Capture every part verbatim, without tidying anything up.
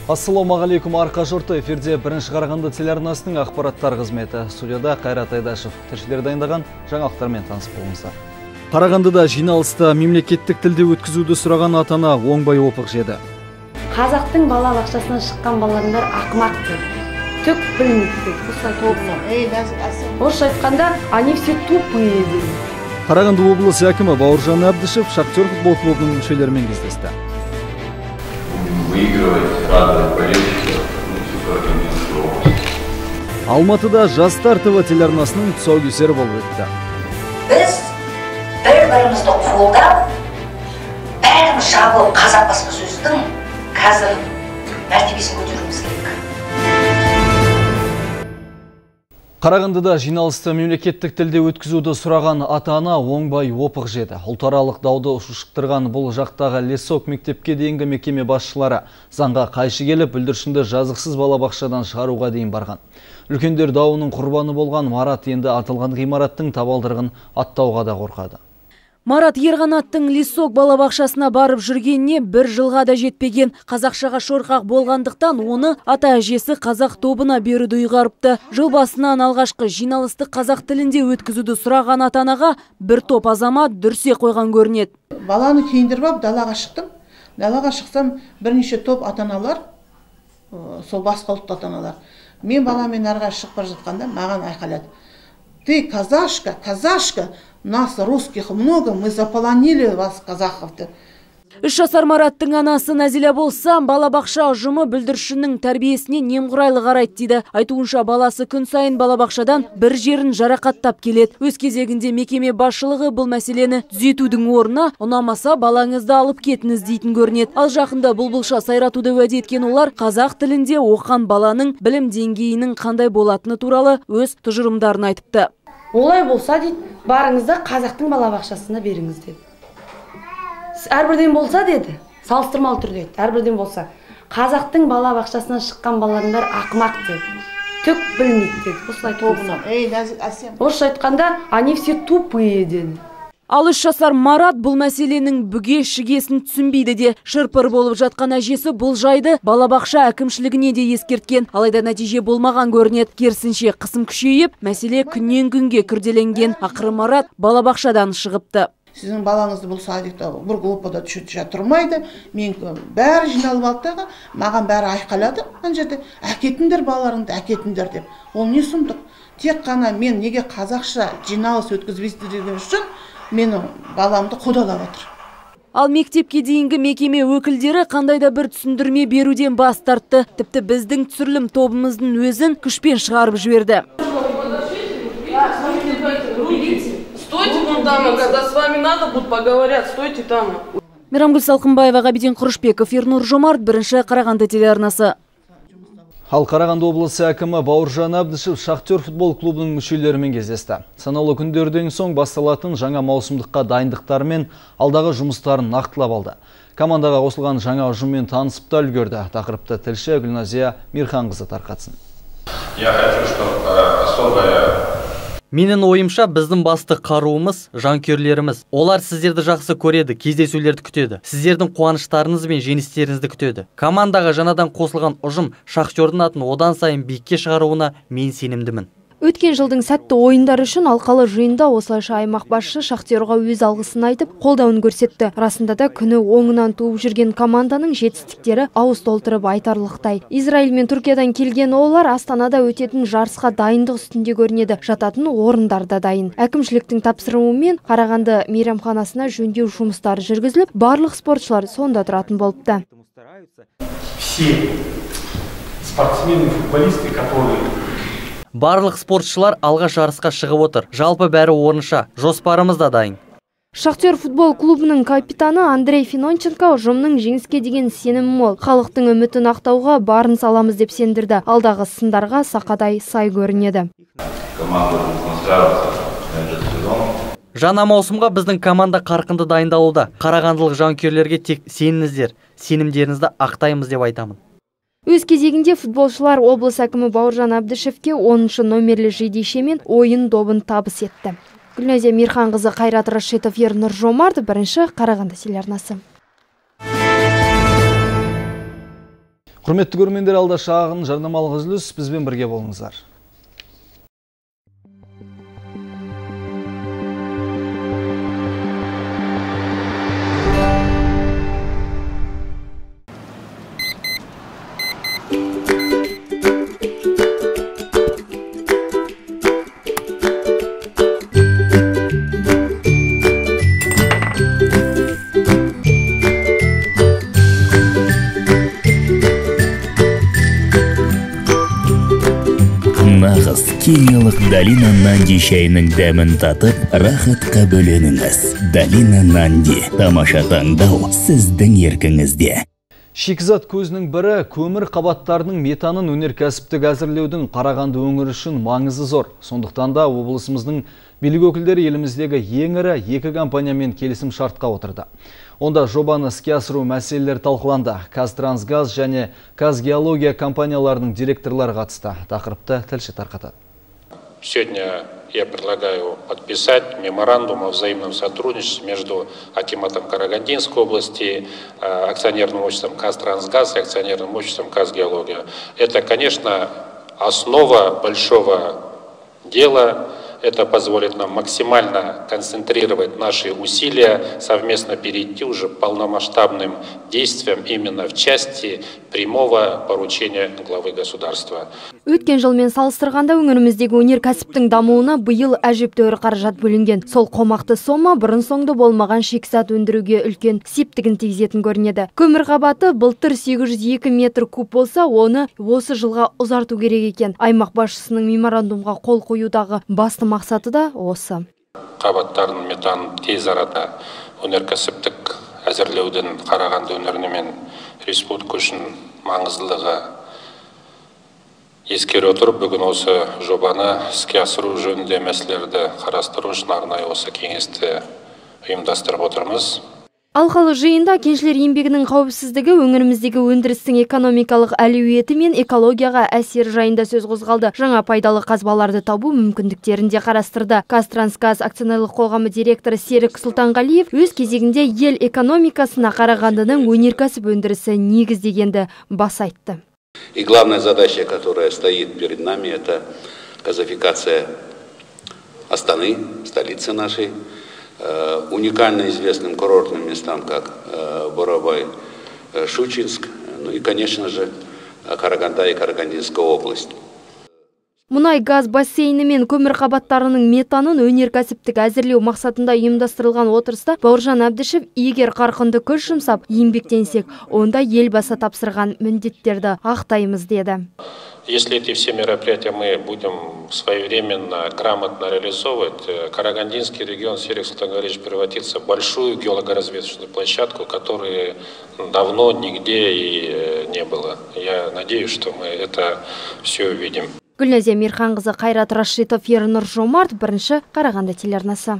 Ассалаумағалейкум, арқа жұрты. Эфирде бірінші Қарағанды телеарнасының ақпараттар қызметі. Студияда Қайрат Айдашев. Тілшілер дайындаған жаңалықтармен таныс болыңыздар. Қарағандыда жиналысты мемлекеттік тілде өткізуді сұраған ата-ана оңбай опық жеді. Қазақтың бала бақшасынан шыққан балаларындар ақымақ дейді. Түк білмейді дейді. Орысша айтқанда, они все тупые дейді. Қарағанды облысы әкімі Бауыржан Әбдішев Шахтер футбол клубының мүшелерімен кездесті. Выигрывать, радовать болельщиков, ну, всю Карагандинскую область. Алматыда Жастар ТВ телеарнасының тұсаукесері болып өтті. Біз бір-бірімізді қолдап, бәріміз жабылып қазақ баспасөздің қазір мәртебесін көтеруіміз керек. Қарағандыда жиналысты мемлекеттік тілде өткізуді сұраған ата-ана оңбай опық жеді. Ұлтаралық дауды ушықтырған бұл жақтағы Лесок мектепке дейінгі мекеме басшылары заңға қайшы келіп, бүлдіршінді жазықсыз балабақшадан шығаруға дейін барған. Үлкендер дауының құрбаны болған Марат енді атылған ғимараттың табалдырығын аттауға да қорқады. Марат Ерғанаттың Лесок балабақшасына барып жүргеніне бір жылға да жетпеген. Қазақшаға шорқақ болғандықтан оны ата-әжесі қазақ тобына беруді ұйғарыпты. Жыл басынан алғашқы жиналысты қазақ тілінде өткізуді сұраған ата-анаға бір топ азамат дүрсе қойған көрінеді. Баланы киіндіріп далаға шықтым. Далаға шықсам бірнеше топ ата-аналар, сол басқа ұлтты ата-аналар. Мен баламен арға шығып бара жатқанда маған айқайлады. Ты казашка, казашка, нас русских много, мы заполонили вас, казахов. Үш жасар Мараттың анасы Нәзила болса, балабақша ұжымы бүлдіршіннің тәрбиесіне немқұрайлы қарайды дейді. Айтуынша баласы күн сайын балабақшадан бір жерін жарақаттап келеді. Өз кезегінде мекеме басшылығы бұл мәселені түзетудің орнына ұнамаса балаңызды алып кетіңіз дейтін көрінеді. Ал жақында бұлбұлша сайратуды уәде еткен олар қазақ тілінде оқыған баланың білім деңгейінің қандай болатыны туралы өз тұжырымдарын айтыпты. Олай болса дейді, барыңызды қазақтың балабақшасына беріңіз деді. Әрбірден болса деді, салыстырмалы түрде, әрбірден болса, қазақтың балабақшасынан шыққан балаларындар ақымақ деді. Түк білмейді деді. Осылай тобына. Орысша айтқанда, они все тупые деді. Ал үш жасар Марат бұл мәселенің бүге шігесін түсінбейді де. Шырпыр болып жатқан әжесі бұл жайды балабақша әкімшілігіне де ескерткен. Алайда нәтиже болмаған көрінеді. Керісінше қысым күшейіп, мәселе күннен күнге күрделенген. Ақыры Марат балабақшадан шығыпты. Сіздің балаңызды бұл садикта бір группада түшетіше тұрмайды. Мен бәрі жиналып алды, маған бәрі айқайлады. Ана жерде әкетіңдер балаларыңды, әкетіңдер деп. Ол не сұмдық? Тек қана мен неге қазақша жиналыс өткізбейсіздер деген үшін менің баламды қудалап отыр. Ал мектепке дейінгі мекеме өкілдері қандайда бір түсіндірме беруден бас тартты. Тіпті біздің түсірілім тобымыздың өзін күшпен шығарып жіберді. Стойте вон там, когда с вами надо, будут поговорят, стойте там. Мейрамгүл Салқынбаева, Ғабиден Құрышбеков, Ернұр Жомарт, бірінші Қарағанды телеарнасы. Ал Қарағанды облысы әкімі Бауыржан Әбдішев Шахтер футбол клубының мүшелерімен кездесті. Санаулы күндерден соң басталатын жаңа маусымдыққа дайындықтары мен алдағы жұмыстарын нақтылап алды. Командаға қосылған жаңа ұжыммен танысып та үлгерді. Тақырыпты тілші Гүлназия Мирханқызы тарқатсын. Я хочу, чтобы особая... Менің ойымша біздің басты қаруымыз жанкүйерлеріміз. Олар сіздерді жақсы көреді, кездесулерді күтеді. Сіздердің қуаныштарыңыз бен жеңістеріңізді күтеді. Командаға жаңадан қосылған ұжым Шахтердің атын одан сайын биікке шығаруына мен сенімдімін. Өткен жылдың сәтті ойындар үшін алқалы жиында осылайша аймақ басшысы Шахтерға өз алғысын айтып, қолдауын көрсетті. Расында да күні оңынан туып жүрген команданың жетістіктері ауыз толтырып айтарлықтай. Израиль мен Түркиядан келген олар Астанада өтетін жарысқа дайындық үстінде көрінеді. Жататын орындарда дайын. Әкімшіліктің тапсырмасымен Қарағанды мейрамханасына жөндеу жұмыстары жүргізіліп, барлық спортшылар сонда тұратын болыпты. Все спортсмены, футболисты, которые Барлық спортшылар алға жарысқа шығып отыр. Жалпы бәрі орынша. Жоспарымыз да дайын. Шахтер футбол клубының капитаны Андрей Финонченко ұжымның жеңіске деген сенімі мол. Халықтың үмітін ақтауға барын саламыз деп сендірді. Алдағы сындарға сақадай сай көрінеді. Жаңа маусымға біздің команда қарқынды дайындалуда. Қарағандылық жанкүйерлерге тек сеніңіздер, сенімдеріңізді ақтаймыз деп айтамын. Өз кезегінде футболшылар облыс әкімі Бауыржан Әбдішевке оныншы номерлі жейдешемен ойын добын табыс етті. Гүлназия Мирханқызы, Қайрат Рашитов, Ернұр Жомарт, бірінші Қарағанды телеарнасы. Құрметті көрермендер, алда шағын жарнамалық үзіліс, бізбен бірге болыңыздар. Нағыз кениялық Далина Нанди шайының дәмін татып, рахатқа бөленіңіз. Далина Нанди, тамаша таңдау сіздің еркіңізде. Шикізат көзінің бірі көмір қабаттарының метанын өнеркәсіптік әзірлеудің Қарағанды өңірі үшін маңызы зор. Сондықтан да облысымыздың билік өкілдері еліміздегі ең ірі екі компаниямен келісім шартқа отырды. Онда жобаны іске асыру мәселелері талқыланды. Қазтрансгаз және Казгеология компанияларының директорлары қатысты. Тақырыпты тілші тарқатады. Сегодня я предлагаю подписать меморандум о взаимном сотрудничестве между акиматом Карагандинской области, акционерным обществом Казтрансгаз и акционерным обществом Казгеология. Это, конечно, основа большого дела. Это позволит нам максимально концентрировать наши усилия, совместно перейти уже к полномасштабным действиям именно в части прямого поручения главы государства. Өткен жылмен салыстырғанда өңіріміздегі өнеркәсіптің дамуына биыл әжептәуір қаражат бөлінген. Сол қомақты сома бұрын соңды болмаған шикізат өндіруге үлкен септігін тигізетін көрінеді. Көмір қабаты былтыр сегіз жүз екі метр куб болса, оны осы жылға ұзарту керек екен. Аймақ басшысының меморандумға қол қоюдағы басты мақсаты да осы. Қабаттардың метанын тез арада өнеркәсіптік әзірлеудің Қарағанды өңіріне мен республика үшін маңыздылығы ескере отырып, бүгін осы жобаны іске асыру жөнінде мәселелерді қарастыру үшін арнайы осы кеңесті ұйымдастырып отырмыз. Алқалы жиында кеншілер еңбегінің қауіпсіздігі, өңіріміздегі өндірістің экономикалық әлеуеті мен экологияға әсері жайында сөз қозғалды. Жаңа пайдалы қазбаларды табу мүмкіндіктерін де қарастырды. Қазтрансгаз акционерлік қоғамы директоры Серік Сұлтанғалиев өз кезегінде ел экономикасына Қарағандының өнеркәсіп өндірісі негіздегенді баса айтты. И главная задача, которая стоит перед нами, это газификация Астаны, столицы нашей, уникально известным курортным местам, как Бурабай, Щучинск, ну и, конечно же, Караганда и Карагандинская область. Мұнай газ бассейні мен көмір қабаттарының метанын өнеркәсіптік әзірлеу мақсатында ұйымдастырылған отырыста Бауыржан Әбдішев егер қарқынды күш жұмсап еңбектенсек, онда елбасы тапсырған міндеттерді ақтаймыз деді. Если эти все мероприятия мы будем своевременно, грамотно реализовывать, Карагандинский регион, Серик Султангалевич, превратится в большую геологоразведочную площадку, которой давно нигде и не было. Я надеюсь, что мы это все увидим. Гүлназия Мирханқызы, Қайрат Рашитов, Ернұр Жомарт, бірінші Қарағанды телеарнасы.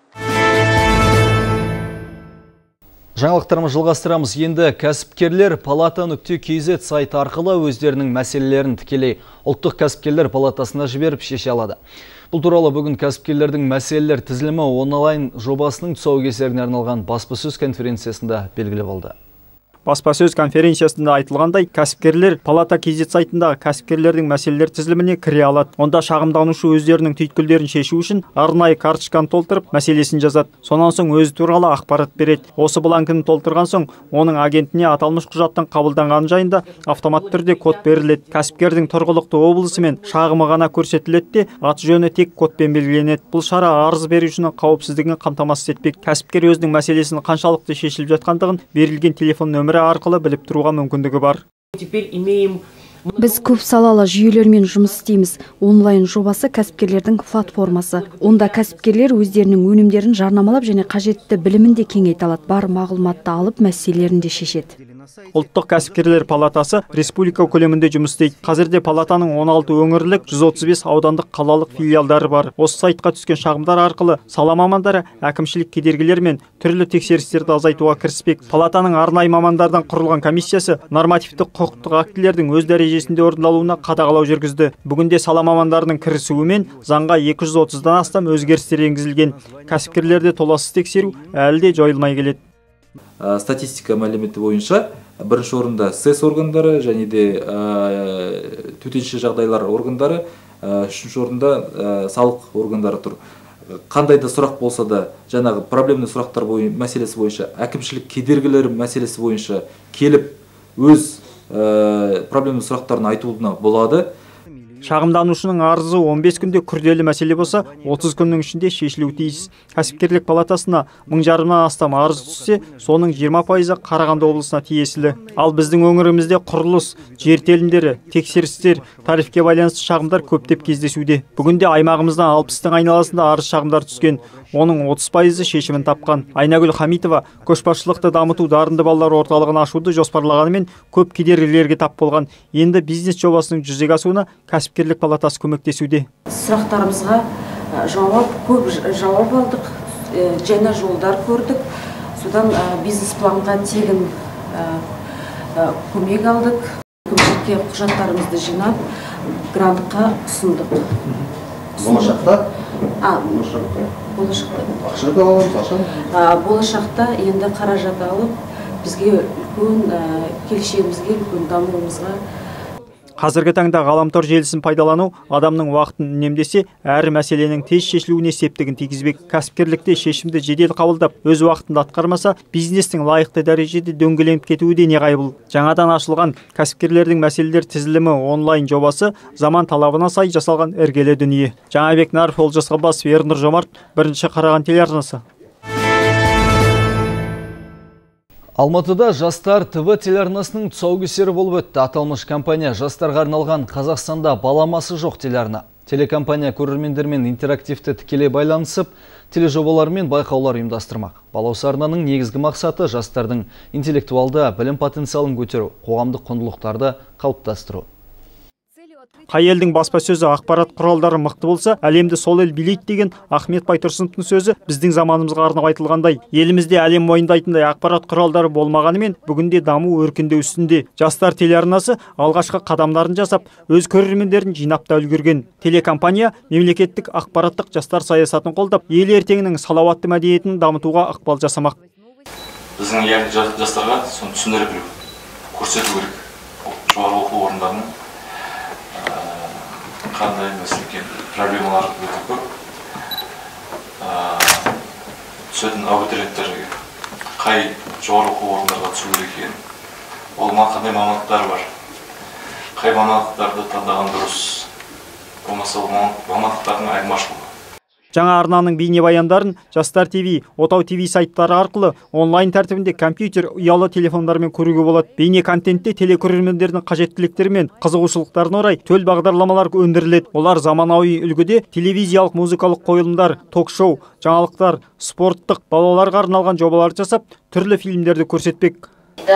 Жаңалықтарымыз жалғастырамыз. Енді кәсіпкерлер палата нүкте кз сайт арқылы өздерінің мәселелерін тікелей ұлттық кәсіпкерлер палатасына жіберіп шеше алады. Бұл туралы бүгін кәсіпкерлердің мәселелер тізілімі онлайн жобасының тұсаукесеріне арналған баспасөз конференциясында белгілі болды. Баспасөз конференциясында айтылғандай, кәсіпкерлер палата кз сайтындағы кәсіпкерлердің мәселелер тізіліміне кіре алады. Онда шағымданушы өздерінің түйткілдерін шешу үшін арнайы карточканы толтырып, мәселесін жазады. Сонан соң өзі туралы ақпарат береді. Осы бланкіні толтырған соң, оның агентіне аталмыш құжаттың қабылданғаны жайында автомат түрде код беріледі. Кәсіпкердің тұрғылықты облысы мен шағымы ғана көрсетіледі де, аты жөні тек кодпен белгіленеді. Бұл шара арыз берушінің қауіпсіздігін қамтамасыз етпек. Кәсіпкер өзінің мәселесін қаншалықты шешіліп жатқандығын берілген телефон нөмірі арқылы біліп тұруға мүмкіндігі бар. Біз көп салалы жүйелермен жұмыс істейміз. Онлайн жобасы кәсіпкерлердің платформасы. Онда кәсіпкерлер өздерінің өнімдерін жарнамалап және қажетті білімін де кеңейте алады. Бар мағлұматты алып мәселелерін де шешеді. Ұлттық кәсіпкерлер палатасы республика көлемінде жұмыс істейді. Қазірде палатаның он алты өңірлік, жүз отыз бес аудандық қалалық филиалдары бар. Осы сайтқа түскен шағымдар арқылы сала мамандары әкімшілік кедергілер мен түрлі тексерістерді азайтуға кіріспек. Палатаның арнайы мамандардан құрылған комиссиясы нормативтік құқықтық актілердің өз дәрежесінде орындалуына қадағалау жүргізді. Бүгінде сала мамандарының кірісуімен заңға екі жүз отыздан астам өзгерістер енгізілген. Кәсіпкерлерде толассыз тексеру әлі де жойылмай келеді. Статистика мәліметі бойынша бірінші орында сэс органдары және де төтенше жағдайлар органдары, үшінші орында салық органдары тұр. Қандай да сұрақ болса да, жаңағы проблемный сұрақтар мәселесі бойынша, әкімшілік кедергілер мәселесі бойынша келіп өз проблемный сұрақтарын айтуына болады. Шағымданушының арызы он бес күнде күрделі мәселе болса, отыз күннің ішінде шешілуі тиіс. Кәсіпкерлік палатасына мың жарымнан астам арыз түссе, соның жиырма пайызы Қарағанды облысына тиесілі. Ал біздің өңірімізде құрылыс, жер телімдері, тексерістер, тарифке байланысты шағымдар көптеп кездесуде. Бүгінде аймағымыздан алпыстың айналасында арыз шағымдар түскен. Оның отыз пайызы шешімін тапқан. Айнагүл Хамитова көшбасшылықты дамыту дарынды балалар орталығын ашуды жоспарлағанымен көп кедергілерге тап болған. Енді бизнес жобасының жүзеге асуына кәсіпкерлік палатасы көмектесуде. Сұрақтарымызға жауап, көп жауап алдық, жаңа жолдар көрдік. Содан бизнес планға тегін көмек алдық. Көпшілікке құжаттарымызды жинап, грантқа ұсындық. Болашақта? Болашақта. Болашақта енді қаражат алып, бізге үлкен келешегімізге, үлкен дамуымызға. Қазіргі таңда ғаламтор желісін пайдалану адамның уақытын үнемдесе, әрі мәселенің тез шешілуіне септігін тигізбек. Кәсіпкерлікте шешімді жедел қабылдап, өз уақытында атқармаса, бизнестің лайықты дәрежеде дөңгеленіп кетуі де неғайбыл. Жаңадан ашылған кәсіпкерлердің мәселелер тізілімі онлайн жобасы заман талабына сай жасалған іргелі дүние. Жаңабек Нарф, Олжас Ғаббасов, Ернұр Жомарт, бірінші Қараған телеарнасы. Алматыда жастар ТВ телеарнасының тұсаукесері болып өтті. Аталмыш компания жастарға арналған Қазақстанда баламасы жоқ телеарна. Телекомпания көрермендермен интерактивті тікелей байланысып, тележобалар мен байқаулар ұйымдастырмақ. Балауса арнаның негізгі мақсаты жастардың интеллектуалды білім потенциалын көтеру, қоғамдық құндылықтарды қалыптастыру. Қай елдің баспасөзі ақпарат құралдары мықты болса, әлемді сол ел билейді деген Ахмет Байтұрсыновтың сөзі біздің заманымызға арнап айтылғандай. Елімізде әлем мойындайтындай ақпарат құралдары болмағанымен, бүгінде даму өркендеу үстінде. Жастар телеарнасы алғашқы қадамдарын жасап, өз көрермендерін жинап та үлгерген. Телекомпания мемлекеттік ақпараттық жастар саясатын қолдап, ел ертеңінің салауатты мәдениетін дамытуға ықпал жасамақ. Біздің жастарға соны түсіндіріп білу, көрсету керек. Жоғары оқу орындарының қандай мәселе проблемалар өте көп. Түсетін абитуриенттерге қай жоғары оқу орындарға түсу керек екенін, ол қандай мамандықтар бар, қай мамандықтарды таңдаған дұрыс, болмаса ол мамандықтардың айырмашылығы. Жаңа арнаның бейнебаяндарын Жастар ТВ, Отау ТВ сайттары арқылы онлайн тәртібінде компьютер, ұялы телефондармен көруге болады. Бейне контентте телекөрермендердің қажеттіліктері мен қызығушылықтарына орай төл бағдарламалар өндіріледі. Олар заманауи үлгіде телевизиялық музыкалық қойылымдар, ток-шоу, жаңалықтар, спорттық, балаларға арналған жобалар жасап, түрлі фильмдерді көрсетпек.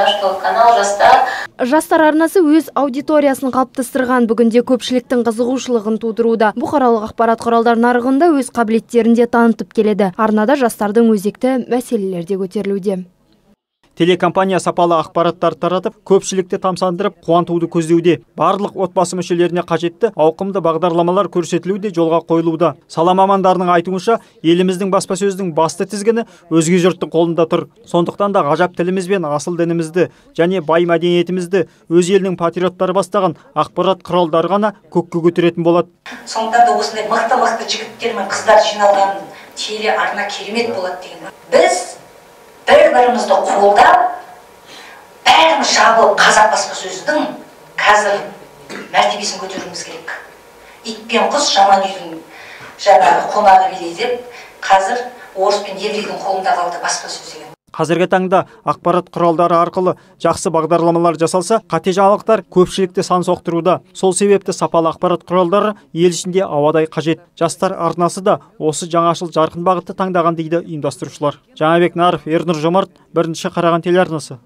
Жастар арнасы өз аудиториясын қалыптастырған, бүгінде көпшіліктің қызығушылығын тудыруда. Бұқаралық ақпарат құралдар нарығында өз қабілеттерін де танытып келеді. Арнада жастардың өзекті мәселелері де көтерілуде. Телекомпания сапалы ақпараттар таратып, көпшілікті тамсандырып, қуантуды көздеуде. Барлық отбасы мүшелеріне қажетті ауқымды бағдарламалар көрсетілуде, жолға қойылуда. Сала мамандарының айтуынша, еліміздің баспасөздің басты тізгіні өзге жұрттың қолында тұр. Сондықтан да ғажап тіліміз бен асыл дінімізді және бай мәдениетімізді өз елінің патриоттары бастаған ақпарат құралдары ғана көкке көтеретін болады. Сондықтан да осындай мықты-мықты жігіттер мен қыздар жиналған телеарна керемет болады деген. Біз бір-бірімізді қолдап, бәріміз жабылып қазақ баспасөздің қазір мәртебесін көтеруіміз керек. Ит пен құс жаман үйдің жаңағы қонағы билейді деп, қазір орыс пен еврейдің қолында қалды баспасөз деген. Қазіргі таңда ақпарат құралдары арқылы жақсы бағдарламалар жасалса, қате жаңалықтар көпшілікті сан соқтыруда. Сол себепті сапалы ақпарат құралдары ел ішінде ауадай қажет. Жастар арнасы да осы жаңашыл жарқын бағытты таңдаған дейді ұйымдастырушылар. Жаңабек Нарф, Ернұр Жомарт, бірінші Қараған телеарнасы.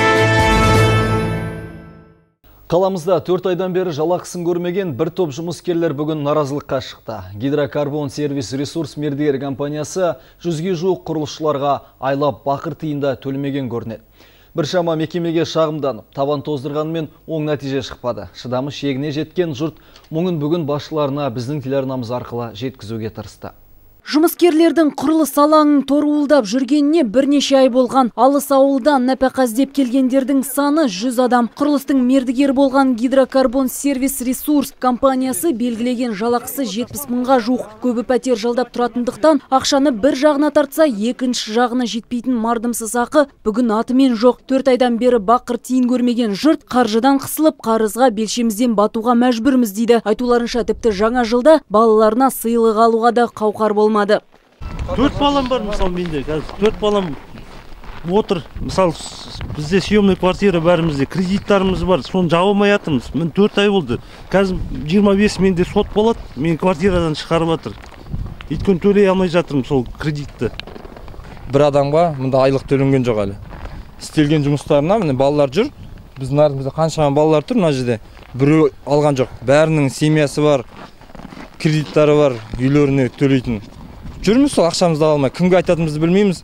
Қаламызда төрт айдан бері жалақысын көрмеген бір топ жұмыскерлер бүгін наразылыққа шықты. Гидрокарбон сервис ресурс мердігер компаниясы жүзге жуық құрылысшыларға айлап бақыр тиында төлемеген көрінеді. Біршама мекемеге шағымданып, табан тоздырғанымен оң нәтиже шықпады. Шыдамы шегіне жеткен жұрт мұңын бүгін басшыларына біздің телеарнамыз арқылы жеткізуге тырысты. Жұмыскерлердің құрылыс алаңын торуылдап жүргеніне бірнеше ай болған. Алыс ауылдан нәпақа іздеп келгендердің саны жүз адам. Құрылыстың мердігер болған Гидрокарбон сервис ресурс компаниясы белгілеген жалақысы жетпіс мыңға жуық. Көбі пәтер жалдап тұратындықтан ақшаны бір жағына тартса, екінші жағына жетпейтін мардымсыз ақы бүгін атымен жоқ. Төрт айдан бері бақыр тиын көрмеген жұрт қаржыдан қысылып, қарызға белшемізден батуға мәжбүрміз дейді. Айтуларынша тіпті жаңа жылда балаларына сыйлық алуға да қауқар болмады. Төрт балам бар, мысалы менде қазір төрт балам отыр. Мысалы бізде съемный квартира бәрімізде, кредиттарымыз бар, соны жаба алмай жатырмыз. Мен төрт ай болды. Қазір жиырма бес менде сот болады, мен квартирадан шығарып жатыр. Өйткені төлей алмай жатырмын сол кредитті. Бір адамға мында айлық төленген жоқ әлі. Істелген жұмыстарына міне балалар жүр. Біздің артымызда қаншама балалар тұр мына жерде. Біреу алған жоқ. Бәрінің семьясы бар, кредиттары бар, үйлеріне төлейтін. Жүрміз сол ақшамызды алмай. Кімге айтатынымызды білмейміз.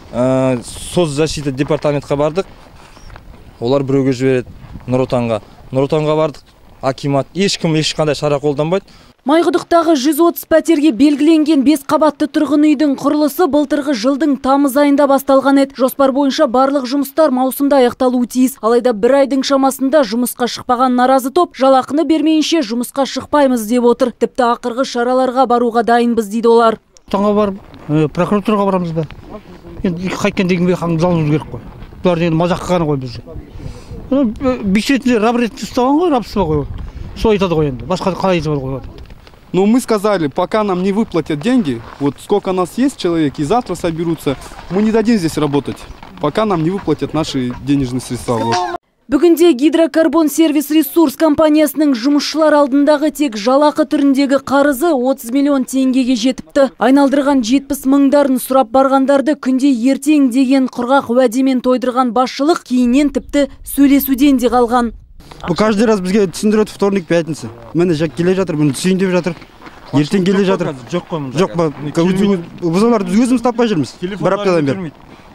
Соцзащита департаментқа бардық. Олар біреуге жібереді, Нұр Отанға. Нұр Отанға бардық. Акимат ешкім ешқандай шара қолданбайды. Майқұдықтағы жүз отыз пәтерге белгіленген бес қабатты тұрғын үйдің құрылысы былтырғы жылдың тамыз айында басталған еді. Жоспар бойынша барлық жұмыстар маусымда аяқталуы тиіс. Алайда бір айдың шамасында жұмысқа шықпаған наразы топ жалақыны бермейінше жұмысқа шықпаймыз деп отыр. Тіпті ақырғы шараларға баруға дайынбыз дейді олар. Таңға барып, прокуратураға барамыз ба? Енді қайткен дегенге қаңымыз алуымыз керек қой. Бұлар енді мазаққа ғана қой бізде. Бюджетінде раб ретінде ұстаған ғой, рабство ғой. Сол айтады ғой енді. Басқа қалай айтып ғой. Но мы сказали, пока нам не выплатят деньги, вот сколько нас есть человек, и завтра соберутся, мы не дадим здесь работать, пока нам не выплатят наши денежные средства. Вот. Бүгінде Гидрокарбон сервис ресурс компаниясының жұмысшылар алдындағы тек жалақы түріндегі қарызы отыз миллион теңгеге жетіпті. Айналдырған жетпіс мыңдарын сұрап барғандарды күнде ертең деген құрғақ уәдемен тойдырған басшылық кейіннен тіпті сөйлесуден де қалған. Бұл каждый раз бізге түсіндіреді вторник, пятница. Мені жак келе жатыр, мені түсейін деп жатыр. Ертең келе жатыр. Жоқ қой. Жоқ па. Біз оларды өзіміз таппай жүрміз. Бір аптадан бері.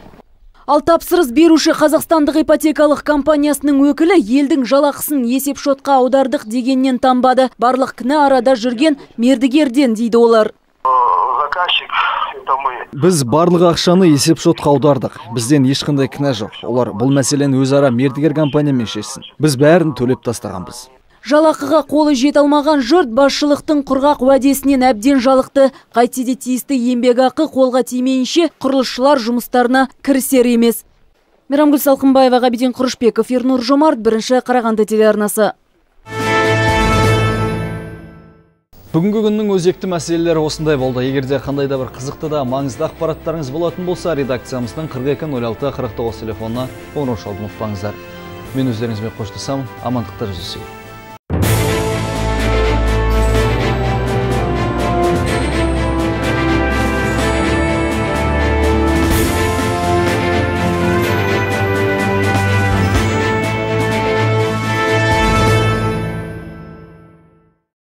Ал тапсырыс беруші Қазақстандық ипотекалық компаниясының өкілі елдің жалақысын есеп шотқа аудардық дегеннен танбады. Барлық кінә арада жүрген мердігерден дейді олар. Біз барлық ақшаны есеп шотқа аудардық. Бізден ешқандай кінә жоқ. Олар бұл мәселені өзара мердігер компаниямен шешсін. Біз бәрін төлеп тастағанбыз. Жалақыға қолы жете алмаған жұрт басшылықтың құрғақ уәдесінен әбден жалықты. Қайтсе де тиісті еңбекақы қолға тимейінше құрылысшылар жұмыстарына кірісер емес. Мейрамгүл Салқынбаева, Ғабиден Құрышбеков, Ернұр Жомарт, бірінші Қарағанды телеарнасы. Бүгінгі күннің өзекті мәселелері осындай болды. Егерде қандай да бір қызықты да маңызды ақпараттарыңыз болатын болса, редакциямыздың қырық екі нөл алты қырық тоғыз телефонына қоңырау шалуды ұмытпаңыздар. Мен өздеріңізбен қоштасам, амандықта жүздесейік.